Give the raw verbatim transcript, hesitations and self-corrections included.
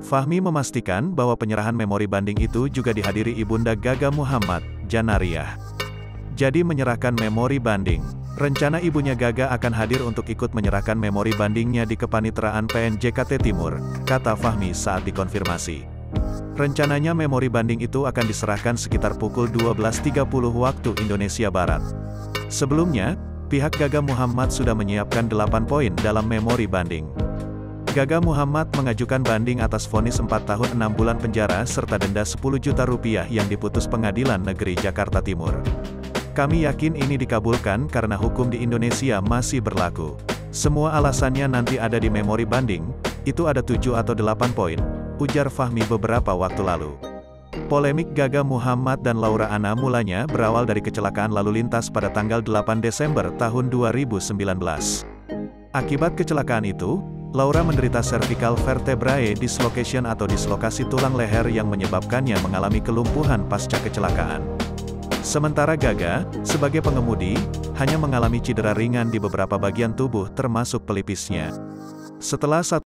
Fahmi memastikan bahwa penyerahan memori banding itu juga dihadiri Ibunda Gaga Muhammad, Janariah. Jadi menyerahkan memori banding. Rencana ibunya Gaga akan hadir untuk ikut menyerahkan memori bandingnya di Kepanitraan P N J K T Timur, kata Fahmi saat dikonfirmasi. Rencananya memori banding itu akan diserahkan sekitar pukul dua belas tiga puluh waktu Indonesia Barat. Sebelumnya, pihak Gaga Muhammad sudah menyiapkan delapan poin dalam memori banding. Gaga Muhammad mengajukan banding atas vonis empat tahun enam bulan penjara serta denda sepuluh juta rupiah yang diputus Pengadilan Negeri Jakarta Timur. Kami yakin ini dikabulkan karena hukum di Indonesia masih berlaku. Semua alasannya nanti ada di memori banding, itu ada tujuh atau delapan poin, ujar Fahmi beberapa waktu lalu. Polemik Gaga Muhammad dan Laura Anna mulanya berawal dari kecelakaan lalu lintas pada tanggal delapan Desember tahun dua ribu sembilan belas. Akibat kecelakaan itu, Laura menderita cervical vertebrae dislocation atau dislokasi tulang leher yang menyebabkannya mengalami kelumpuhan pasca kecelakaan. Sementara Gaga, sebagai pengemudi, hanya mengalami cedera ringan di beberapa bagian tubuh termasuk pelipisnya. Setelah satu